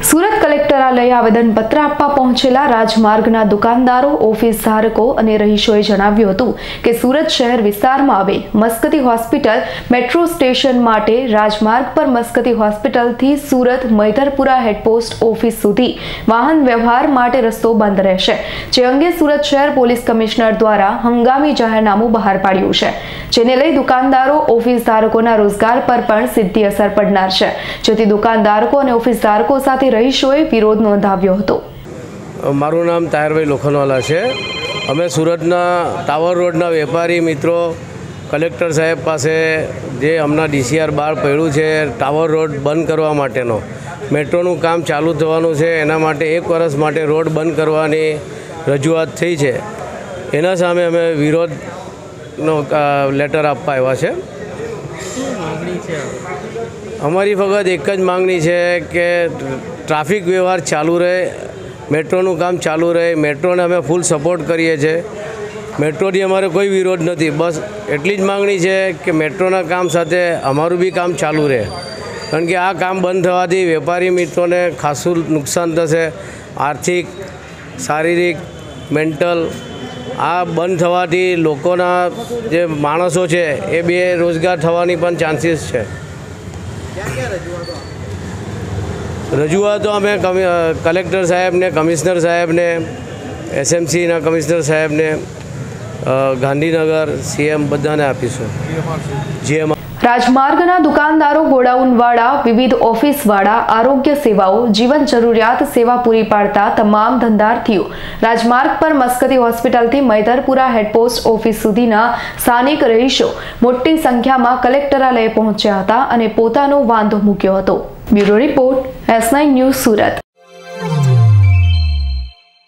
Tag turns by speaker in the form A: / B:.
A: સુરત કલેક્ટરાલયે આવેદનપત્ર આપવા પહોંચેલા રાજમાર્ગના દુકાનદારો, ઓફિસ ધારકો અને રહીશોએ જણાવ્યું હતું કે સુરત શહેર વિસ્તારમાં આવેલ મસ્કતી હોસ્પિટલ મેટ્રો સ્ટેશન માટે રાજમાર્ગ પર મસ્કતી હોસ્પિટલથી સુરત મૈધરપુરા હેડપોસ્ટ ઓફિસ સુધી વાહન વ્યવહાર માટે રસ્તો બંધ રહેશે, જે અંગે સુરત શહેર પોલીસ કમિશનર દ્વારા હંગામી જાહેરનામું બહાર પાડ્યું છે, જેને લઈ દુકાનદારો, ઓફિસ ધારકોના રોજગાર પર પણ સીધી અસર પડનાર છે, જેથી દુકાનદારો અને ઓફિસ ધારકો સાથે રહીશોએ વિરોધ નોંધાવ્યો હતો।
B: મારું નામ તાયરભાઈ લોખનવાલા છે। અમે સુરતના ટાવર રોડના વેપારી મિત્રો કલેક્ટર સાહેબ પાસે જે હમણાં DCR બહાર પડ્યું છે ટાવર રોડ બંધ કરવા માટેનો, મેટ્રોનું કામ ચાલુ થવાનું છે, એના માટે 1 વર્ષ માટે રોડ બંધ કરવાની રજૂઆત થઈ છે। એના સામે અમે વિરોધનો લેટર આપવા આવ્યા છે। અમારી ફક્ત એક જ માંગણી છે કે ટ્રાફિક વ્યવહાર ચાલુ રહે, મેટ્રોનું કામ ચાલુ રહે। મેટ્રોને અમે ફૂલ સપોર્ટ કરીએ છીએ, મેટ્રોથી અમારે કોઈ વિરોધ નથી। બસ એટલી જ માંગણી છે કે મેટ્રોના કામ સાથે અમારું બી કામ ચાલુ રહે, કારણ કે આ કામ બંધ થવાથી વેપારી મિત્રોને ખાસું નુકસાન થશે, આર્થિક, શારીરિક, મેન્ટલ। આ બંધ થવાથી લોકોના જે માણસો છે એ બે રોજગાર થવાની પણ ચાન્સીસ છે। રજૂઆતો અમે કલેક્ટર સાહેબને, કમિશનર સાહેબને, SMCના કમિશનર સાહેબને, ગાંધીનગર CM બધાને આપીશું।
A: રાજમાર્ગના દુકાનદારો, ગોડાઉનવાળા, વિવિધ ઓફિસવાળા, આરોગ્ય સેવાઓ, જીવન જરૂરિયાત સેવા પૂરી પાડતા તમામ ધંધાર્થીઓ રાજમાર્ગ પર મસ્કતી હોસ્પિટલથી મૈધરપુરા હેડપોસ્ટ ઓફિસ સુધીના સ્થાનિક રહીશો મોટી સંખ્યામાં કલેક્ટરાલયે પહોંચ્યા હતા અને પોતાનો વાંધો મૂક્યો હતો। Bureau report, S9 news, Surat.